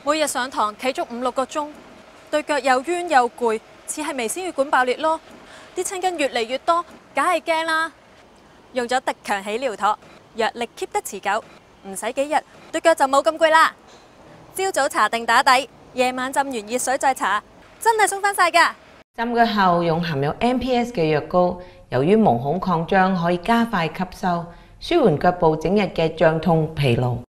每日上堂企足5、6個鐘，對腳又冤又攰，似係微絲血管爆裂咯。啲青筋越嚟越多，梗係驚啦。用咗迪強喜療妥，藥力 keep 得持久，唔使幾日對腳就冇咁攰啦。朝早搽定打底，夜晚浸完熱水再搽，真係鬆返晒㗎。 浸腳後用含有 MPS 嘅藥膏，由於毛孔擴張，可以加快吸收，舒緩腳部整日嘅脹痛疲勞。